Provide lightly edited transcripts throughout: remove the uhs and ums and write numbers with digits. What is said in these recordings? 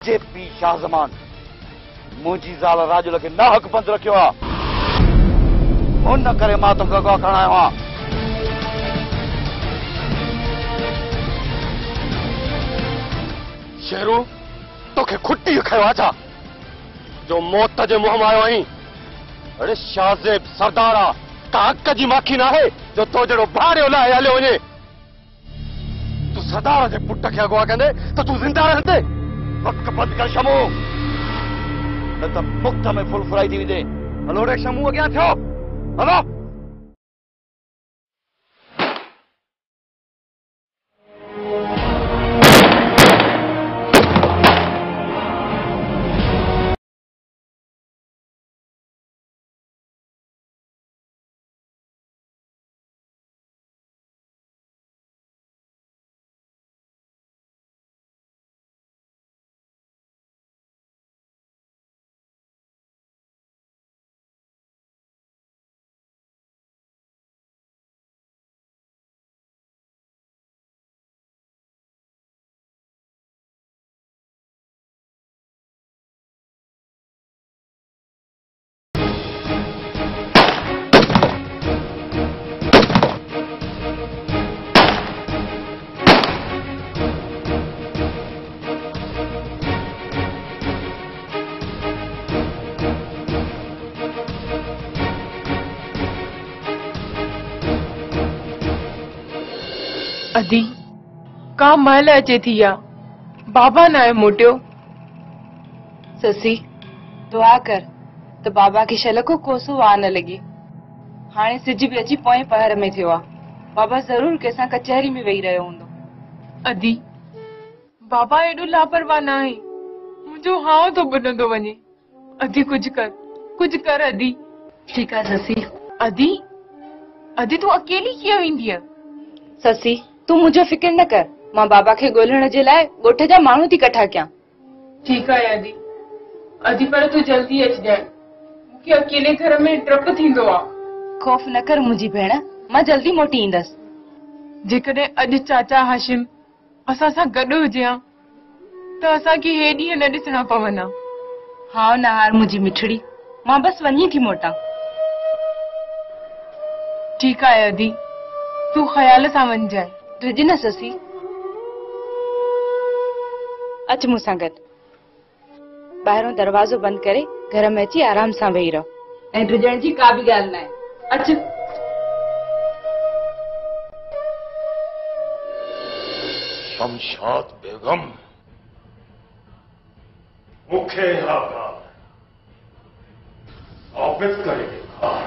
मुझे पी शाहजमान मुझी ज़ाल राजुल के नाहक बंद रखियो आ उन करे मां तो गवा खण आयो आ शेरू तोखे खुट्टी खयो आछा जो मौत जे मुंह में आयो आई अरे शाहजेब सरदारा का हक जी माखी ना है जो तो जड़ो भाड़ियो लाए हलियो वञे तू सरदार जे पुट खे अगवा कंदे तो तू जिंदा रहंदे वक्त बंद कर शमू न त मुक्त में फुलफुलाई थी वेंदे हलो रे शमू अॻियां थियो हलो अदी का महल अचे थी या बाबा न आहे मोटियो ससी दुआ कर तो बाबा की शल को कोसो वाह न लगी हाणे सिज भी अची पोएं पहर में थियो आहे बाबा जरूर कैसा कचहरी में वेही रहियो हूंदो अदी बाबा एडो लापरवाह न आहे मुंहिंजो हाव तो ॿुधंदो वञे अदी कुछ कर अदी ठीक है ससी अदी अदी तू अकेली कीअं वेंदीअ ससी तू मुझे फिक्र न कर मां बाबा के गोल्हण जे लाइ ॻोठ जा माण्हू थी कठा कयां ठीक है अदी अदी पर तू जल्दी अच जाए मूंखे अकेले घर में डप थींदो आहे खौफ न कर मुंहिंजी भेण मां जल्दी मोटी ईंदसि जेकॾहिं अॼु चाचा हाशिम असां सां गॾु हुजे हा त असांखे हे ॾींहं न ॾिसणा पवंदा हाँ न हार मुंहिंजी मिठड़ी मां बस वञी थी मोटा ठीक आहे अदी तू ख्याल सां वञ जाए ड्रिज न ससी अच मूंसां गॾु ॿाहिरों दरवाज़ो बंदि करे घर में अची आराम सां वेही रहो ऐं ड्रिजण जी का बि ॻाल्हि न आहे अच शमशाद बेगम मुखे हा साबित करे ॾेखार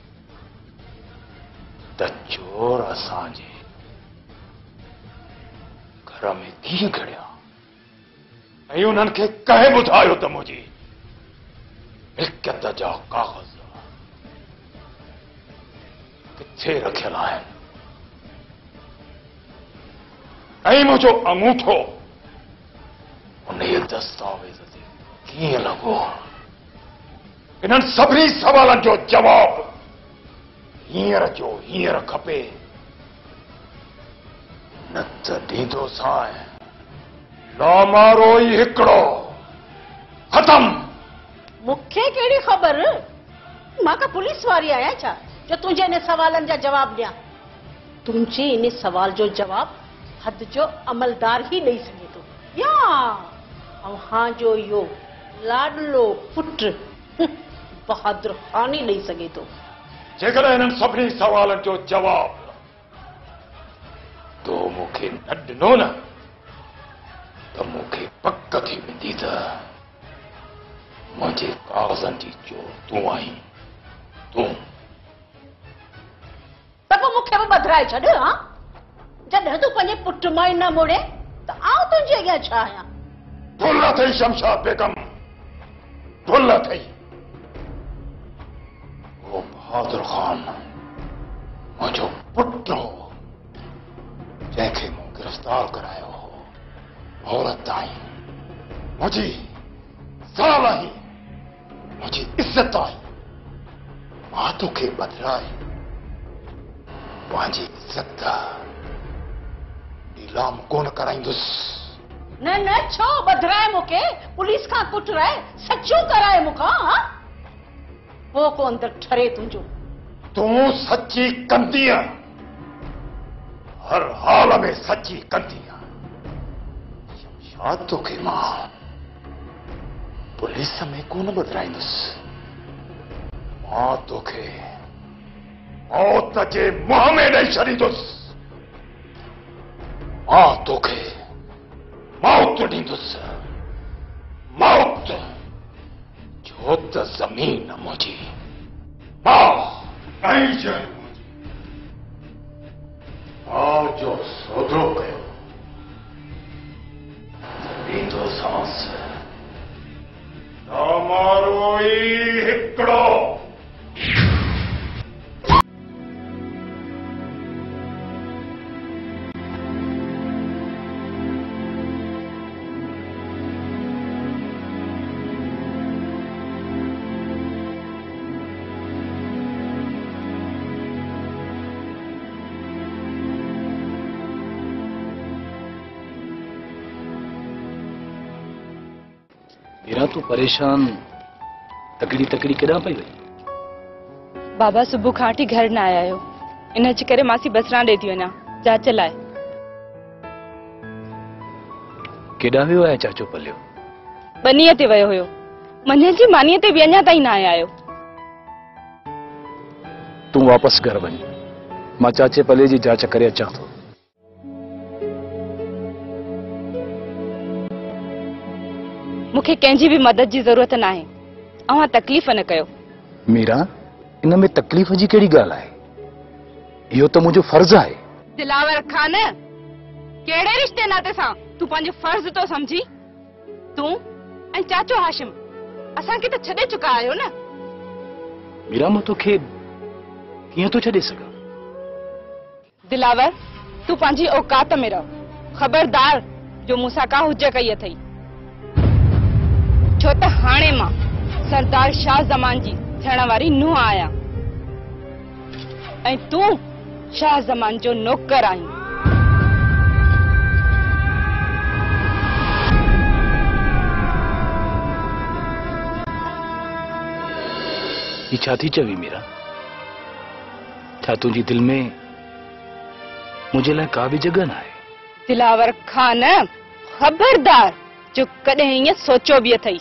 त चोर असांजे घर में कीअं घड़िया ऐं उन्हनि खे कंहिं ॿुधायो त मुंहिंजी मिल्कियत जा काग़ज़ किथे रखियल आहिनि ऐं मुंहिंजो अंगूठो उन दस्तावेज़ ते कीअं लॻो इन्हनि सभिनी सवालनि जो जवाब हींअर जो हींअर खपे न त ॾींदो सां लामारो ई हिकिड़ो ख़तम मूंखे कहिड़ी ख़बर मां का पुलिस वारी आहियां छा जो तुंहिंजे इन सवालनि जा जवाब ॾियां तुंहिंजे इन सवाल जो जवाब हद जो अमलदार ही ॾेई सघे थो या अव्हां जो इहो लाडलो पुट बहादुर ख़ान ही ॾेई सघे थो जेकॾहिं हिननि सभिनी सवालनि जो जवाब तो मूंखे न ॾिनो न त मूंखे पक थी वेंदी त मुंहिंजे काग़ज़नि जी चोर तूं आहीं तूं त पोइ मूंखे बि ॿधाए छॾ हा जॾहिं तूं पंहिंजे पुट मां ई न मोड़े त आउं तुंहिंजे अॻियां छा आहियां भुल अथई शमशाद बेगम भुल अथई वो बहादुर ख़ान मुंहिंजो पुट हो जंहिंखे मूं गिरफ़्तार करायो हो औरत आई मुंहिंजी ज़ाल आई मुंहिंजी इज़त आई मां तोखे बदिराए पंहिंजी इज़त नीलाम कोन कराईंदुसि न न छो बधराए मूंखे पुलिस खां कुटराए सचो कराए मूंखां वो को अंदर ठरे तुंहिंजो तू सच्ची कंदी है, हर हाल में सच्ची कंदी है। शमशाद तोखे मां पुलिस में कोन बदराईंदुसि, मां तोखे मौत जे मुंह में ॾेई छॾींदुसि। मां तोखे मौत ॾींदुसि, मौत जो त ज़मीन मुंहिंजी मां नहीं जाए मां जो सौदो कयो ॾींदो सांस हमारो ही हिकिड़ो। मीरा तू परेशान तकड़ी तकड़ी केॾां पई वई? बाबा सुबुह खां वठी घर न आया आहियो, इन जे करे मासी बसरा ॾे थी वञा जांच लाइ। केॾां वियो आहे चाचो पलियो? बनीअ ते वियो हुयो, मंझंदि जी मानीअ ते बि अञा ताईं न आया आहियो। तूं वापसि घर वञ, मां चाचे पले जी जांच करे अचां थो। मूंखे कंहिंजी बि मदद जी ज़रूरत न आहे, अव्हां तकलीफ़ न कयो। मीरा, इन में तकलीफ़ जी कहिड़ी ॻाल्हि आहे? इहो त मुंहिंजो फर्ज़ आहे। दिलावर खान, कहिड़े रिश्ते नाते सां तूं पंहिंजो फर्ज़ तो समझी? तूं ऐं चाचो हाशिम असांखे त छॾे चुका आहियो न। मीरा, मां तोखे कीअं थो छॾे सघां? दिलावर, तूं पंहिंजी औकात में रहो, ख़बरदार जो मूंसां का हुज कई अथई। छो त हाणे मां सरदार शाह ज़मान जी थियण वारी नुंहुं आहियां ऐं तूं शाह ज़मान जो नौकर आहीं। ही छा थी चवी मीरा? छा तुंहिंजी दिलि में मुंहिंजे लाइ का बि जॻह न आहे? दिलावर खान, ख़बरदार जो कॾहिं ईअं सोचियो बि अथई।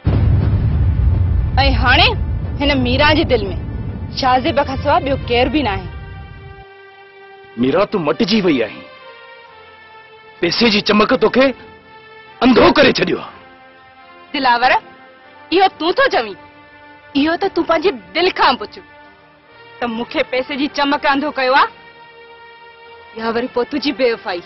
ऐं हाणे हिन मीरा जे दिलि में शाहज़ेब खां सवाइ ॿियो केर बि न आहे। मीरा, तूं मटिजी वई आहीं। पैसे जी चमक तोखे अंधो करे छॾियो आहे। दिलावर, इहो तूं थो चवीं? इहो त तूं पंहिंजे दिलि खां पुछ त मूंखे पैसे जी चमक अंधो कयो आहे या वरी पोइ तुंहिंजी बेवफ़ाई।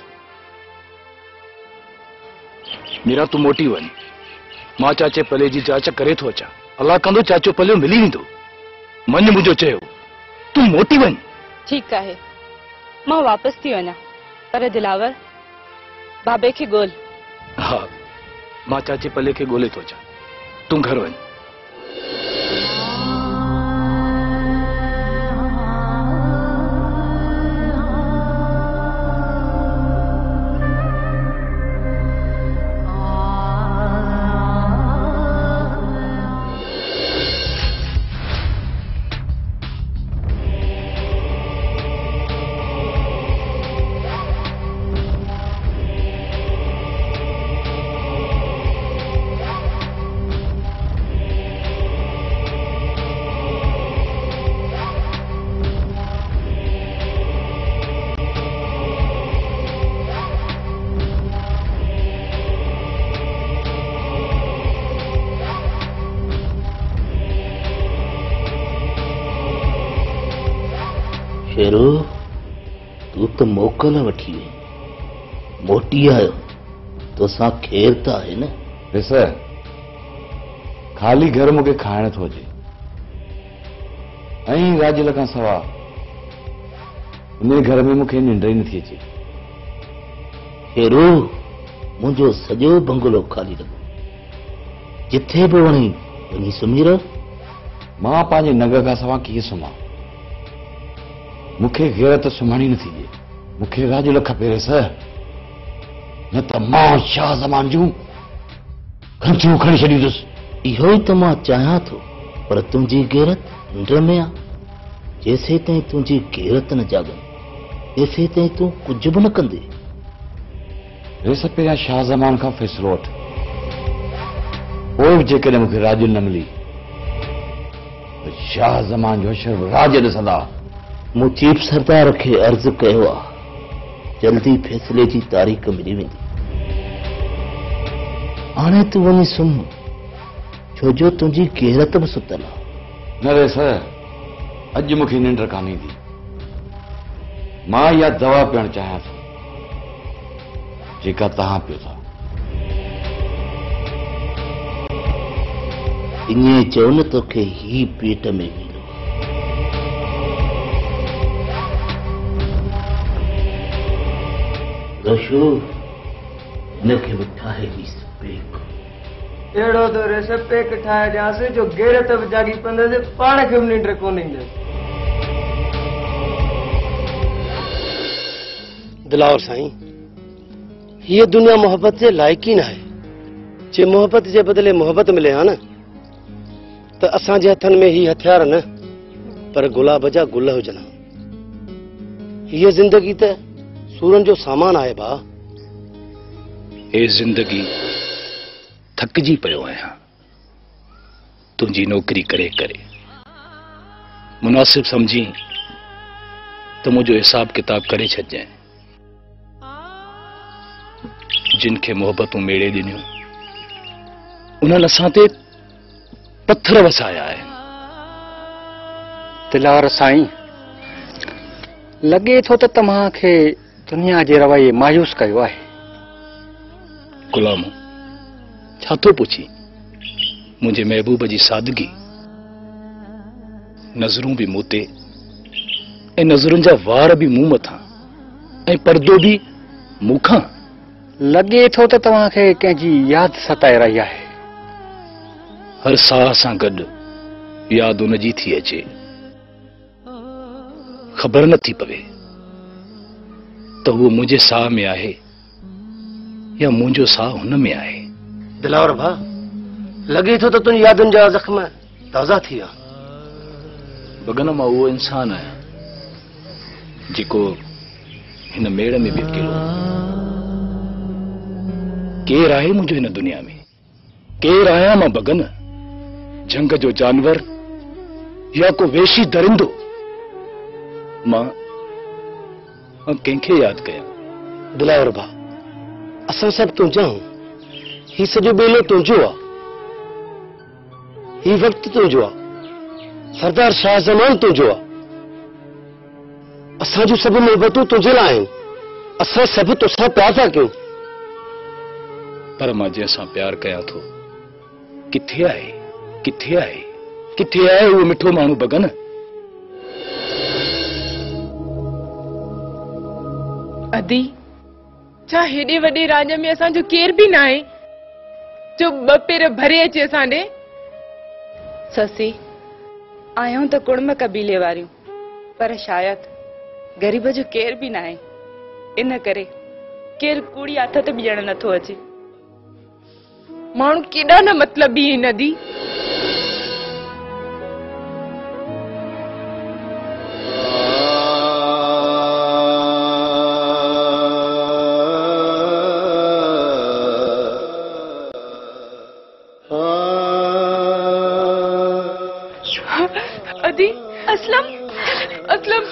मीरा, तूं मोटी वञ, मां चाचे पले जी जांच करे थो अचां। अलाह कंदो चाचो पलियो मिली वेंदो। मन मुंहिंजो चयो, तूं मोटी वञ। ठीकु आहे, मां वापसि थी वञा, पर दिलावर बाबे खे ॻोल्ह। हा, मां चाचे पले खे ॻोल्हे थो अचां, तूं घर वञ। शेरो, तू तो मोकल वठी वई, मोटी आयो तोसां खेर त आहे न। ॾिस, खाली घर मूंखे खाइण थो अचे ऐं राजल खां सवाइ उन घर में मूंखे निंड ई नथी अचे। शेरो, मुंहिंजो सॼो बंगलो खाली लॻो, जिथे बि वणी वञी सुम्ही रह। मां पंहिंजे नग खां सवाइ कीअं सुम्हां? मूंखे गैरत सुम्हणी नथी ॾे, मूंखे राजल खपे। न त मां शाह ज़मान जूं खंचूं खणी छॾींदुसि। इहो ई त मां चाहियां थो, पर तुंहिंजी गैरत निंड में आ। जेसे ताईं तुंहिंजी गैरत न जाॻंदी तेसे ताईं तूं कुझु बि न कंदे। रेस पहिरियां शाह ज़मान खां फ़ैसिलो वठ, पोइ बि जेकॾहिं मूंखे राज न मिली त शाह ज़मान जो शर्फ राज ॾिसंदा। मूं चीफ सरदार खे अर्ज़ कयो आहे, जल्दी फ़ैसिले जी तारीख़ मिली वेंदी। हाणे तूं वञी सुम्ह, छो जो तुंहिंजी गैरत बि सुतल आहे। न रेस, अॼु मूंखे निंड कान ईंदी। मां इहा दवा पियणु चाहियां थो जेका तव्हां पियो था। ईअं चओ न तोखे ही पेट में वेंदो। रशो हिनखे बि ठाहे ॾीस पेक। अहिड़ो तो रेस पेक ठाहे ॾियांसि जो गैरत बि जागी पवंदसि, पाण खे बि निंड कोन ईंदसि। दिलावर साईं, ये दुनिया मोहब्बत जे लाइक ही ना है। जे मोहब्बत जे बदले मोहब्बत मिले हा न त असांजे हथनि में ही हथियार न पर गुलाब जा गुल हुजनि। ये जिंदगी त सूरन जो सामान आहे भा। हे जिंदगी थकजी पियो आहियां तुंहिंजी नौकरी करे करे। मुनासिब समझी त मुंहिंजो हिसाब किताब करे छॾजांइ। जिन खे मोहब्बतूं मेड़े ॾिनियूं उन्हनि असां ते पत्थर वसाया आहिनि। दिलावर साईं, लॻे थो त तव्हांखे दुनिया जे रवैये मायूस कयो आहे। गुलाम छा थो पुछी? मुंहिंजे महबूब जी सादगी, नज़रूं बि मूं ते ऐं नज़रुनि जा वार बि मूं मथां ऐं पर्दो बि मूंखां। लॻे थो त तव्हांखे कंहिंजी यादि सताए रही आहे। हर साह सां गॾु यादि उनजी थी अचे, ख़बर नथी पवे त उहो मुंहिंजे साह में आहे या मुंहिंजो साह हुन में आहे। दिलावर भा, लॻे थो त तुंहिंजी यादुनि जा ज़ख्म ताज़ा थी विया। बगन मां उहो इंसान आहियां जेको हिन मेड़ में बि अकेलो। केरु आहे मुंहिंजो हिन दुनिया में? केरु आहियां मां बगन? जंग जो जानवर या को वेशी दरिंदो? मां कंहिंखे यादि कयां? दिलावर भा, असां सभु तुंहिंजा आहियूं। ही सॼो बेलो तुंहिंजो आहे, ही वक़्तु तुंहिंजो आहे, सरदार शाह ज़मान तुंहिंजो आहे। असां जूं सभु मोहबतूं तुंहिंजे लाइ आहिनि। असां सभु तोसां प्यार था कयूं। पर मां जंहिंसां प्यार कयां थो किथे आहे? किथे आहे? किथे आहे उहो मिठो माण्हू बगन? अदी, छा हेॾे वॾे राज में असांजो केर बि न आहे जो ॿ पेर भरे अचे असां ॾे? ससी, आहियूं त कुड़म कबीले वारियूं, पर शायदि ग़रीब जो केर बि न आहे। इन करे केरु कूड़ी आथत बि ॾियणु नथो अचे। माण्हू केॾा न मतलबी आहिनि अदी। अदी, असलम, असलम।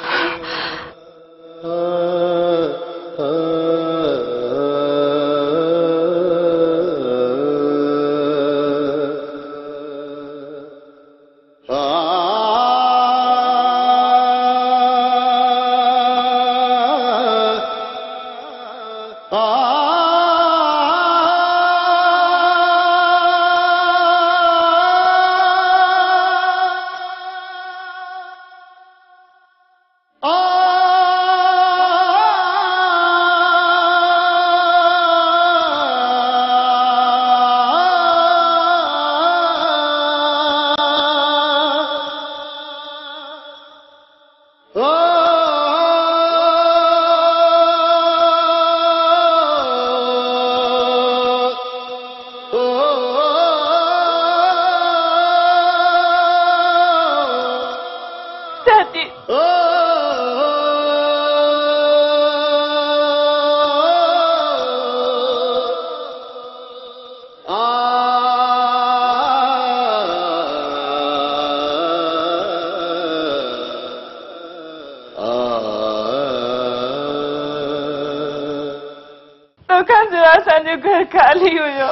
असांजो घर खाली हुयो।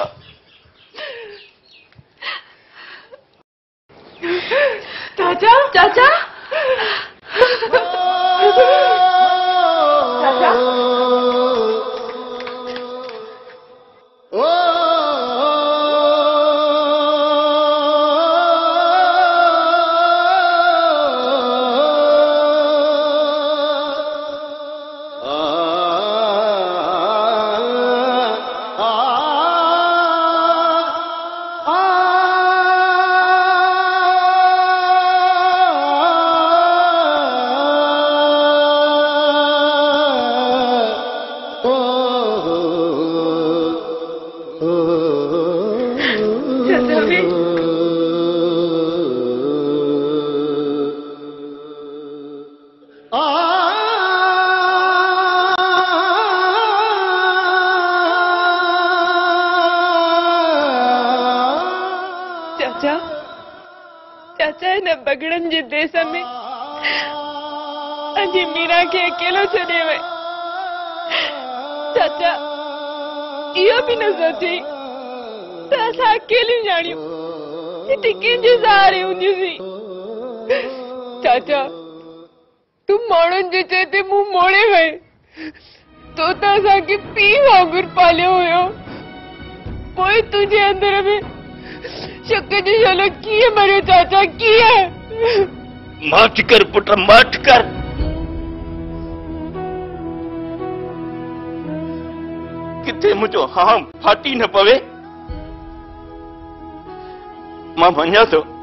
चाचा चाचा चाचा चाचा इन बगड़न जे देश में अजी मीरा के अकेलो छड़े वे। चाचा इहो भी न सोची त असां अकेली जानियो इते कंहिंजे सहारे हूंदियूंसीं। चाचा तू माण्हुनि जे चए ते मुंहुं मोड़े वए, तो त असांखे पीउ वांगुरु पालियो हुयो, पोइ तुंहिंजे अंदर में शक जो शलो कीअं मरियो चाचा कीअं? माफ़ कर पुट माफ़ कर। किथे मुझो हाँ फाटी न पवे। मां मञा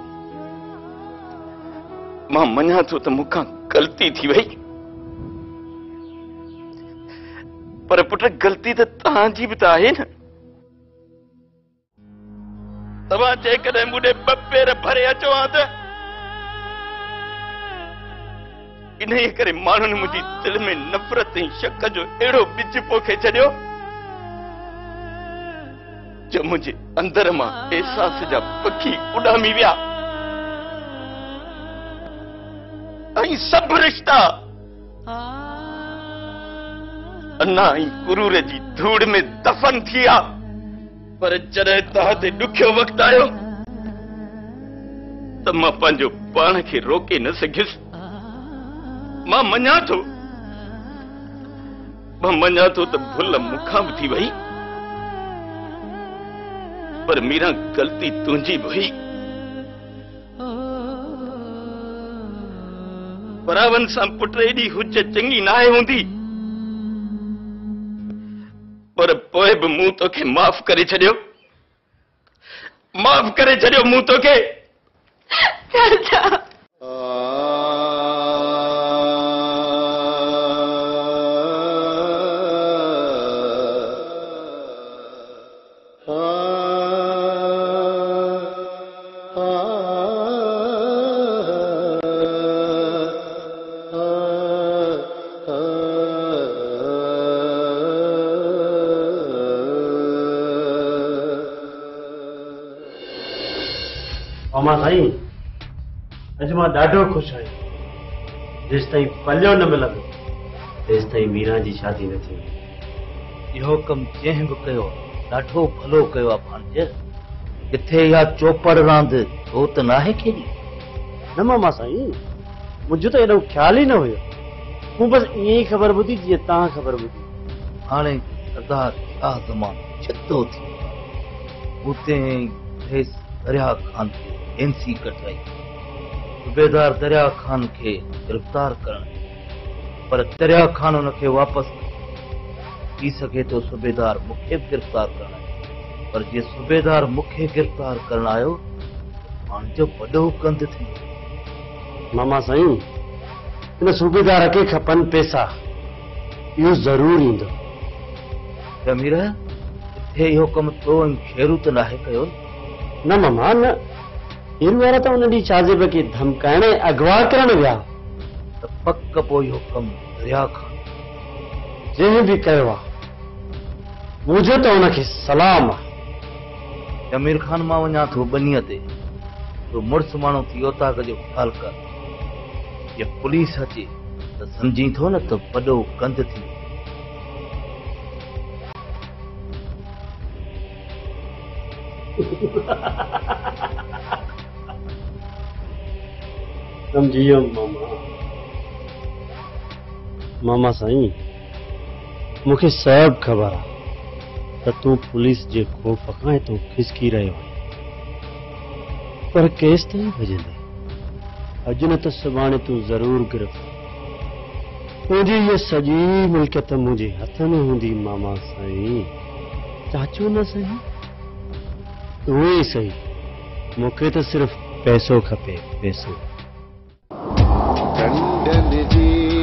थो त मूंखां गलती थी वई, पर पुट गलती त तव्हांजी बि त आहे न। तव्हां जेकॾहिं मूंॾे ॿ पेर भरे अचो हा त इन करे माण्हुनि मुंहिंजी दिलि में नफ़रत ऐं शक जो अहिड़ो ॿिज पोखे छॾियो जो मुंहिंजे अंदर मां एहसास जा पखी उॾामी विया ऐं सभु रिश्ता अन्ना ऐं गुरूर जी धूड़ में दफ़न थी विया। पर जॾहिं तव्हां ते ॾुखियो वक़्तु आयो त मां पंहिंजो पाण खे रोके न सघियुसि। मां मञा थो त भुल मूंखां बि थी वई, पर मीरा गलती तुंहिंजी बि हुई। परावन सां पुट एॾी हुज चङी नाहे हूंदी, पर पोइ बि मूं तोखे माफ़ करे छॾियो मूं तोखे। मामा साईं अॼु मां ॾाढो ख़ुशि आहियां। जेसि ताईं पलियो न मिलंदो तेसि ताईं मीरा जी शादी न थींदी। इहो कमु जंहिं बि कयो ॾाढो भलो कयो आहे भाणजे। किथे इहा चौपड़ रांदि हो त नाहे केॾी? न मामा साईं, मुंहिंजो त एॾो ख़्याल ई न हुयो। मूं बसि ईअं ई ख़बर ॿुधी जीअं तव्हां ख़बर ॿुधी। हाणे सरदार शाह ज़मान छितो थी उते दरिया खान खे एनसी कटाई, सूबेदार दरिया खान खे गिरफ़्तार करण, पर दरिया खान उनखे वापसि थी सघे तो सूबेदार मूंखे गिरफ़्तार करण आयो, पर जीअं सूबेदार मूंखे गिरफ़्तार करण आयो हाणे जो वॾो कंद थी। मामा साईं इन सूबेदार खे खपनि पैसा, इहो ज़रूर ईंदो। जमीर इथे इहो कमु तो ऐं शेरू त नाहे कयो? न मामा न, इन वारा त उन ॾींहुं शाहज़ेब खे धमकाइण ऐं अगवा करण विया। त पक पोइ इहो कमु दरिया खान जंहिं बि कयो आहे मुंहिंजो त उनखे सलाम आहे। जमीर खान मां वञा थो बनीअ ते, तो मुड़ुस माण्हू थी ओताक जो ख़्यालु कर। जे पुलिस अचे त सम्झी थो न त वॾो कंद थी। समझी वियुमि मामा। मामा साईं, मूंखे सभु ख़बर आहे त तूं पुलिस जे ख़ौफ़ खां तूं खिसकी रहियो आहीं, पर केस ताईं भॼंदे? अॼु न त सुभाणे तूं ज़रूर गिरफ़्तार। तुंहिंजी इहा सॼी मिल्कियत मुंहिंजे हथ में हूंदी मामा साईं। चाचो न सही, तूं ई सही, मूंखे त सिर्फ़ पैसो खपे, पैसो। टंडन जी